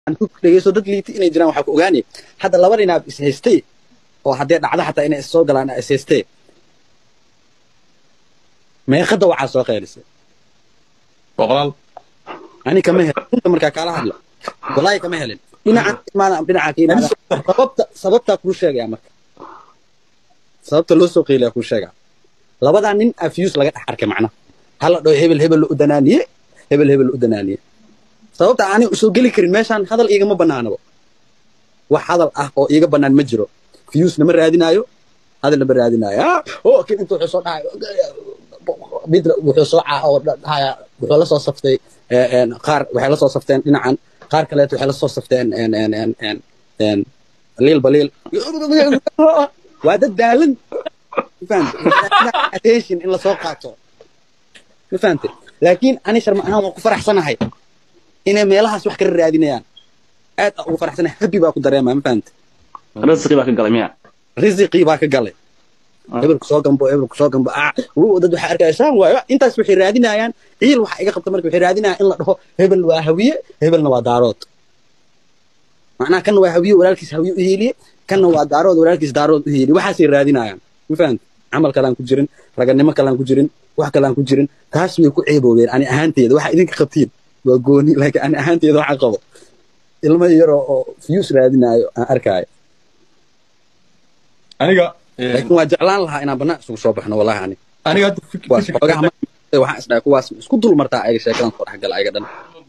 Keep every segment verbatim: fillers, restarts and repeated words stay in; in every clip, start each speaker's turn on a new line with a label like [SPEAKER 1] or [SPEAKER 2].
[SPEAKER 1] aan ku dhageyso dad liiti inay jiraan waxa ku ogaanay hadda laba inaad is haystay oo hadee dhacdo xataa inay soo galaan is haystay meeqada waxa soo qeylisay
[SPEAKER 2] boqol
[SPEAKER 1] ani kama helin marka kala hadla wallahi kama helin dhinaca imaan dhinaca kiina sababta sababta ku sheegay marka sababta loo soo qeylay ku sheegay labada nin afuse laga dhax arkay macna hal dhoo hebel hebel u danaaniye hebel hebel u danaaniye sababta aan u soo gali karin meeshan hadal iiga ma banaanabo wax hadal ah oo iiga banaan ma jiro fuse nama raadinaayo hadal nama raadinaayo oo kin intuu soo dhaay mid wuxuu soo caa oo dhaya wuxuu la soo saftay een qaar waxay la soo safteen dhinacan qaar kale waxay la soo safteen een een een een een liil baliil waa dad daalan فهمت attention in la soo qaato ma fahantay laakiin ani sharma ahaan waan ku faraxsanahay inay meelahaas wax ka raadinayaan aad ugu faraxsanahay happy baa ku dareemaa ma fahantay
[SPEAKER 3] rizqi baa ka galay miya
[SPEAKER 1] rizqi baa ka galay hebel ku soo gambo hebel ku soo gambo ah wuu dad waxa arkaysan waayo intaas waxay raadinayaan ciil waxa iga qabta markii waxay raadinayaan in la dhaho hebel waa hawiye hebelna waa daarood macnaha kan waa hawiye walaalkiis hawiye u heeliye kan waa daarood walaalkiis daarood u heeliye waxaasay raadinayaan ma fahantay عمل كلام كجرين رجعنا كلام كجرين واحد كلام كجرين كاس ويكون عيبه أنا أهانتي إذا واحد إذا خبتين وجوني لكن أنا أهانتي إذا واحد قبض إلما يرى فيوس رادنا أركاي
[SPEAKER 2] أنا جا
[SPEAKER 1] لكن وجعلان لها أنا بناء سو صباحنا والله يعني
[SPEAKER 2] أنا جا فيك
[SPEAKER 1] واحد واحد أسمع كواس سكوت دول مرتاح أي شيء كلام فرح قال أيقدر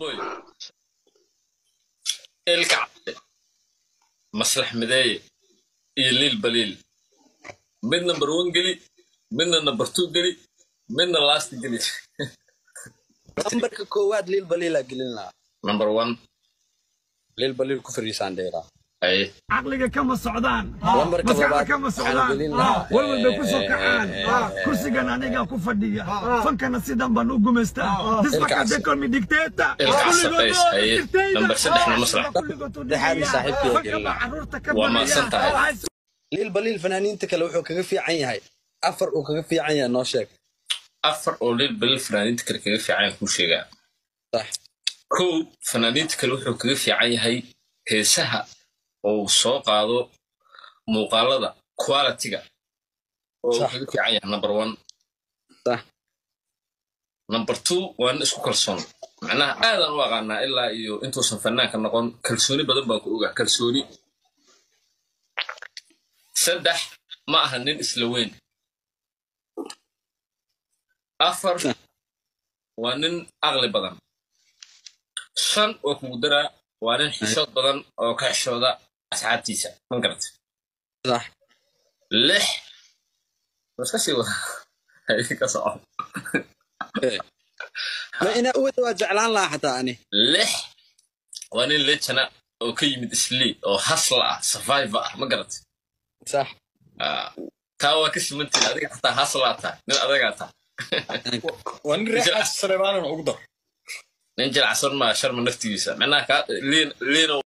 [SPEAKER 4] الكعب مصلح مداي يليل بليل من نمبر واحد قلي من نمبر اثنين قلي من لاست قلي
[SPEAKER 1] نمبر كواد ليل بليل قلنا
[SPEAKER 4] نمبر واحد
[SPEAKER 1] ليل بليل كفر يسان ديرا
[SPEAKER 4] اي
[SPEAKER 5] عقلك كم السعودان
[SPEAKER 1] نمبر
[SPEAKER 5] مسكك كم السعودان والله بكسو كعان كرسي كان انيغا كفديا فكنا سيدان بنو غمستا دسمك ديكول مي ديكتاتا
[SPEAKER 4] الكعسة اي نمبر ستة مسرح
[SPEAKER 1] ده حامي صاحبتي
[SPEAKER 4] وما سنتها
[SPEAKER 1] ليل بليل فنانين تكلو وحو كغا فيعان yahay afar oo kaga fiican yahay noo sheeg
[SPEAKER 4] afar oo leel bal fanaaniin kale kaga fiican ku sheega
[SPEAKER 1] sax
[SPEAKER 4] ko fanaaniin kale wuxuu kaga fiican yahay heesaha oo soo qaado muuqaalada quality-ga oo kaga fiican yahay number one
[SPEAKER 1] sax
[SPEAKER 4] number two waan isku kalsoon macnaha aadan u aqaana ilaa iyo intuu san fanaanka noqon kalsooni badan baan ku ogaa kalsooni saddex ma aha nin isla weyn afar waa nin aqli badan shan oo kugu daraa waa nin xishood badan oo ka xishooda asxaabtiisa ma garata
[SPEAKER 1] sax
[SPEAKER 4] lix waska sii wada hay ka soco
[SPEAKER 1] ma ina u wada jeclaan lahaa xataa ani
[SPEAKER 4] lix waa nin lejana oo ka yimid isli oo hasla ah survivor ah ma garata
[SPEAKER 1] صح
[SPEAKER 4] اه تاوا كسمنتي اديك حتى حصلاتا من ادغاتا
[SPEAKER 2] وان ريحه سليمان اقدر
[SPEAKER 4] ننجل عصر ما شرم نفتيسا معناها لين لين